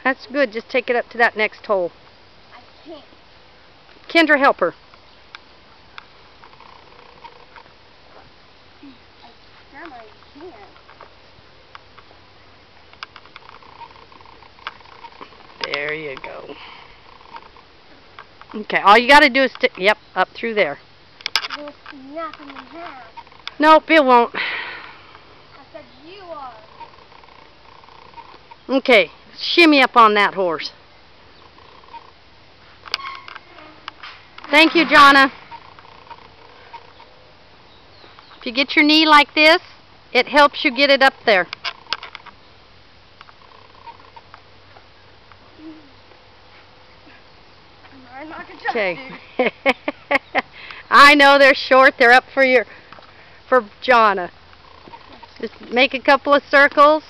That's good. Just take it up to that next hole. I can't. Kendra, help her. Grandma, you can't. There you go. Okay, all you got to do is stick, yep, up through there. You'll snap them in half. Nope, it won't. I said you are. Okay, shimmy up on that horse. Thank you, Jonna. If you get your knee like this, it helps you get it up there. Okay. I know they're short. They're up for Jonna. Just make a couple of circles.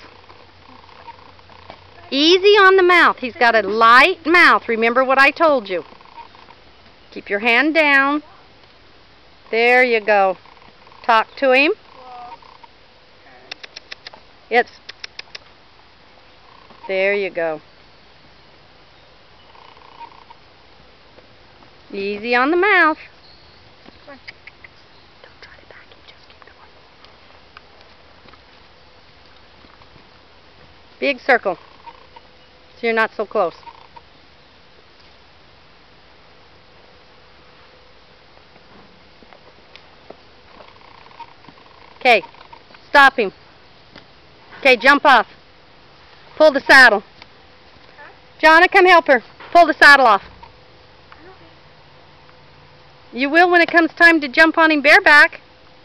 Easy on the mouth. He's got a light mouth. Remember what I told you. Keep your hand down. There you go. Talk to him. There you go. Easy on the mouth. Don't try to back him, just keep going. Big circle, so you're not so close. Okay, stop him. Okay, jump off. Pull the saddle. Jonna, come help her. Pull the saddle off. You will when it comes time to jump on him bareback.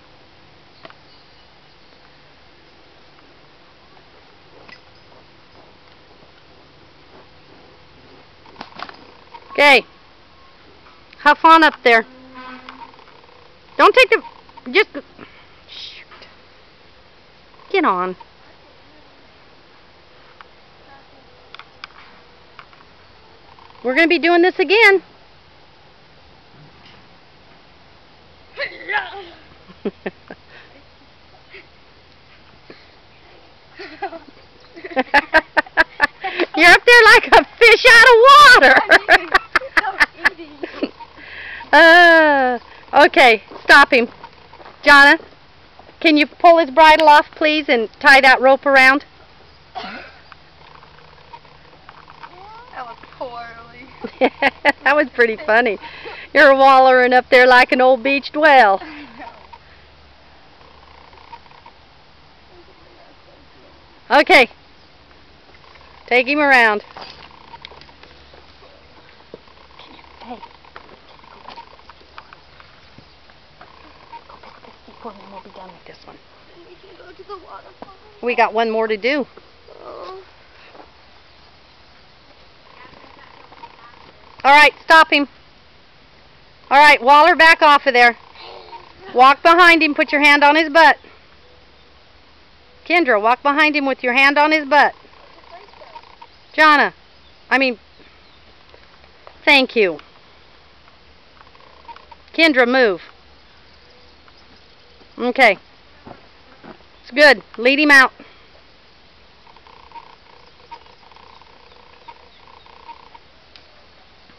Okay. Huff on up there. Don't take the... Just... Shoot. Get on. We're going to be doing this again. You're up there like a fish out of water. Okay, stop him. Jonna, can you pull his bridle off, please, and tie that rope around? That was poorly. That was pretty funny. You're wallering up there like an old beached whale. Okay. Take him around. Hey. Go pick this steep one and we'll be done with this one. We can go to the waterfall. We got one more to do. Alright, stop him. Alright, Waller, back off of there. Walk behind him, put your hand on his butt. Kendra, walk behind him with your hand on his butt. Jonna, thank you. Kendra, move. Okay. It's good. Lead him out.